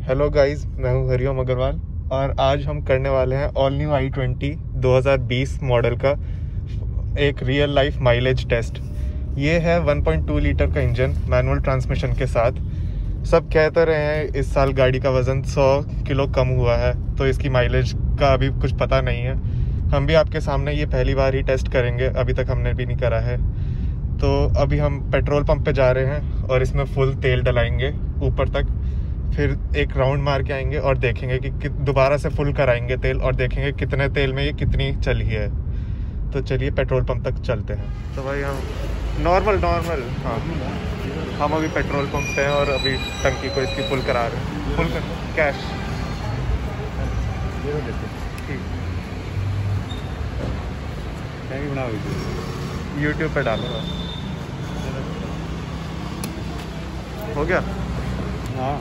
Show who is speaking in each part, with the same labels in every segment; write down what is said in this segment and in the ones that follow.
Speaker 1: Hello guys, मैं हूं हरिओम अग्रवाल और आज हम करने वाले हैं ऑल न्यू i20 2020 मॉडल का एक रियल लाइफ माइलेज टेस्ट। ये है 1.2 लीटर का इंजन मैनुअल ट्रांसमिशन के साथ। सब कहते रहे हैं इस साल गाड़ी का वज़न 100 किलो कम हुआ है, तो इसकी माइलेज का अभी कुछ पता नहीं है। हम भी आपके सामने ये पहली बार ही टेस्ट करेंगे, अभी तक हमने भी नहीं करा है। तो अभी हम पेट्रोल पंप पे जा रहे हैं और इसमें फुल तेल डलाएंगे ऊपर तक, फिर एक राउंड मार के आएंगे और देखेंगे कि दोबारा से फुल कराएंगे तेल और देखेंगे कितने तेल में ये कितनी चली है। तो चलिए पेट्रोल पंप तक चलते हैं। तो भाई हम नॉर्मल हाँ, हम अभी पेट्रोल पंप पे हैं और अभी टंकी को इसकी फुल करा रहे हैं। फुल कर कैश ठीक यूट्यूब पे डालूंगा। हो गया?
Speaker 2: हाँ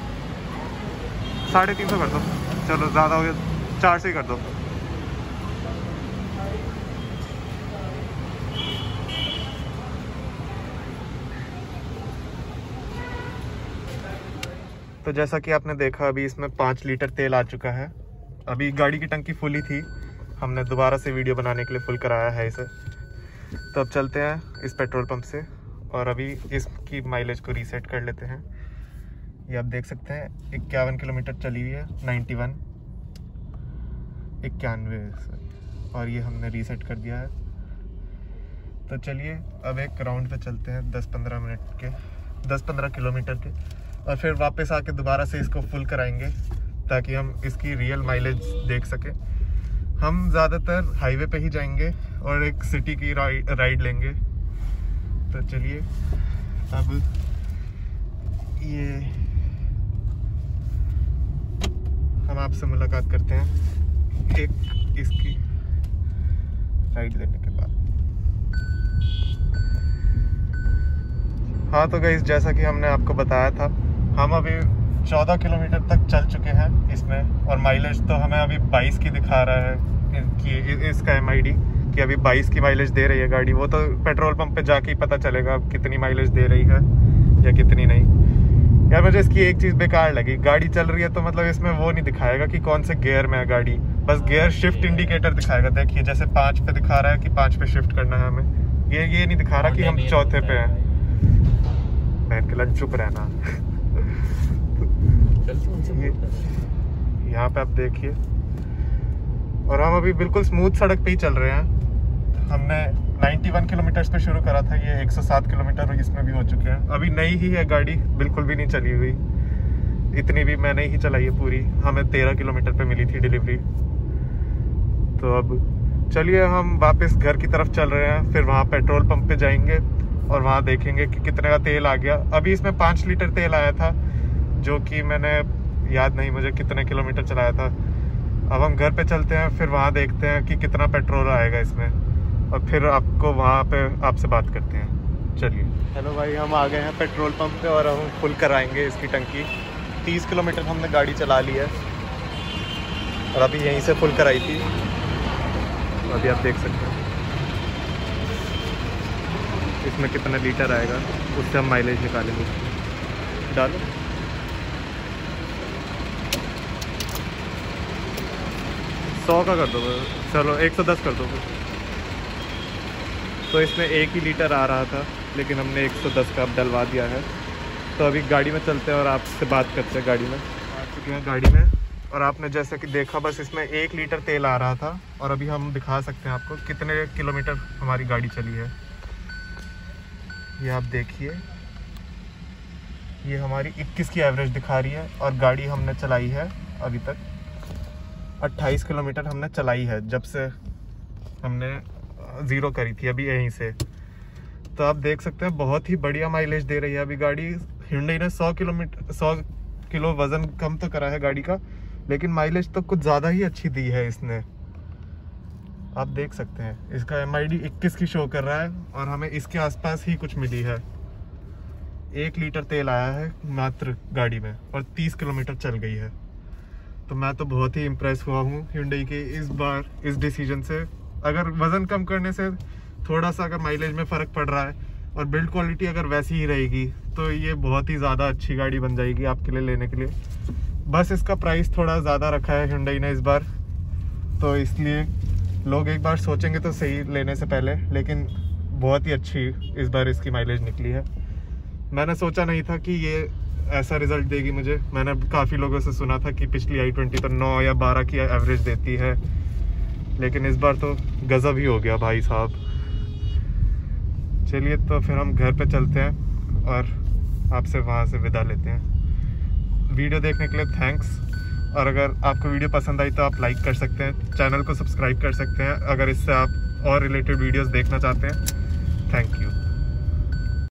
Speaker 1: 350 कर दो। चलो ज़्यादा हो गया, 400 ही कर दो। तो जैसा कि आपने देखा अभी इसमें 5 लीटर तेल आ चुका है। अभी गाड़ी की टंकी फुल ही थी, हमने दोबारा से वीडियो बनाने के लिए फुल कराया है इसे। तो अब चलते हैं इस पेट्रोल पंप से और अभी इसकी माइलेज को रीसेट कर लेते हैं। ये आप देख सकते हैं 51 किलोमीटर चली हुई है, 91 और ये हमने रीसेट कर दिया है। तो चलिए अब एक राउंड पे चलते हैं 10-15 किलोमीटर के, और फिर वापस आके दोबारा से इसको फुल कराएंगे ताकि हम इसकी रियल माइलेज देख सकें। हम ज़्यादातर हाईवे पे ही जाएंगे और एक सिटी की राइड लेंगे। तो चलिए अब ये हम आपसे मुलाकात करते हैं एक इसकी राइड लेने के बाद। हाँ तो गाइस, जैसा कि हमने आपको बताया था, हम अभी 14 किलोमीटर तक चल चुके हैं इसमें और माइलेज तो हमें अभी 22 की दिखा रहा है कि इसका MID कि अभी 22 की माइलेज दे रही है गाड़ी। वो तो पेट्रोल पंप पे जाके ही पता चलेगा कितनी माइलेज दे रही है या कितनी नहीं। यार मुझे इसकी एक चीज़ बेकार लगी, गाड़ी चल रही है तो मतलब इसमें वो नहीं दिखाएगा कि कौन से गियर में है गाड़ी, बस गियर शिफ्ट इंडिकेटर दिखाएगा। देखिए जैसे 5 पे दिखा रहा है कि 5 पे शिफ्ट करना है हमें, ये नहीं दिखा रहा कि हम चौथे पे हैं। बैठ के लग चुप रहना। यहाँ पे आप देखिए, और हम अभी बिल्कुल स्मूथ सड़क पे ही चल रहे हैं। हमने 91 किलोमीटर पे शुरू करा था, ये 107 किलोमीटर इसमें भी हो चुके हैं। अभी नई ही है गाड़ी, बिल्कुल भी नहीं चली हुई, इतनी भी मैंने ही चलाई है पूरी। हमें 13 किलोमीटर पे मिली थी डिलीवरी। तो अब चलिए हम वापस घर की तरफ चल रहे हैं, फिर वहाँ पेट्रोल पंप पे जाएंगे और वहाँ देखेंगे कि कितने का तेल आ गया। अभी इसमें 5 लीटर तेल आया था, जो कि मैंने याद नहीं मुझे कितने किलोमीटर चलाया था। अब हम घर पे चलते हैं, फिर वहाँ देखते हैं कि कितना पेट्रोल आएगा इसमें, और फिर आपको वहाँ पे आपसे बात करते हैं। चलिए। हेलो भाई, हम आ गए हैं पेट्रोल पंप पे और हम फुल कराएंगे इसकी टंकी। 30 किलोमीटर हमने गाड़ी चला ली है और अभी यहीं से फुल कराई थी। अभी आप देख सकते हैं इसमें कितना लीटर आएगा, उससे हम माइलेज निकालेंगे। डालो। सौ का कर दो, चलो 110 कर दो। तो इसमें 1 ही लीटर आ रहा था, लेकिन हमने 110 का अब डलवा दिया है। तो अभी गाड़ी में चलते हैं और आपसे बात करते हैं। गाड़ी में आ चुके हैं गाड़ी में, और आपने जैसे कि देखा बस इसमें 1 लीटर तेल आ रहा था, और अभी हम दिखा सकते हैं आपको कितने किलोमीटर हमारी गाड़ी चली है। ये आप देखिए, ये हमारी 21 की एवरेज दिखा रही है और गाड़ी हमने चलाई है अभी तक 28 किलोमीटर हमने चलाई है, जब से हमने 0 करी थी अभी यहीं से। तो आप देख सकते हैं बहुत ही बढ़िया माइलेज दे रही है अभी गाड़ी। Hyundai ने 100 किलो वज़न कम तो करा है गाड़ी का, लेकिन माइलेज तो कुछ ज़्यादा ही अच्छी दी है इसने। आप देख सकते हैं इसका MID 21 की शो कर रहा है और हमें इसके आसपास ही कुछ मिली है। 1 लीटर तेल आया है मात्र गाड़ी में और 30 किलोमीटर चल गई है। तो मैं तो बहुत ही इम्प्रेस हुआ हूँ Hyundai के इस बार इस डिसीजन से। अगर वज़न कम करने से थोड़ा सा अगर माइलेज में फ़र्क पड़ रहा है और बिल्ड क्वालिटी अगर वैसी ही रहेगी तो ये बहुत ही ज़्यादा अच्छी गाड़ी बन जाएगी आपके लिए लेने के लिए। बस इसका प्राइस थोड़ा ज़्यादा रखा है Hyundai ने इस बार, तो इसलिए लोग एक बार सोचेंगे तो सही लेने से पहले, लेकिन बहुत ही अच्छी इस बार इसकी माइलेज निकली है। मैंने सोचा नहीं था कि ये ऐसा रिज़ल्ट देगी मुझे। मैंने काफ़ी लोगों से सुना था कि पिछली i20 तो 9 या 12 की एवरेज देती है, लेकिन इस बार तो गज़ब ही हो गया भाई साहब। चलिए तो फिर हम घर पे चलते हैं और आपसे वहाँ से विदा लेते हैं। वीडियो देखने के लिए थैंक्स, और अगर आपको वीडियो पसंद आई तो आप लाइक कर सकते हैं, चैनल को सब्सक्राइब कर सकते हैं अगर इससे आप और रिलेटेड वीडियोस देखना चाहते हैं। Thank you.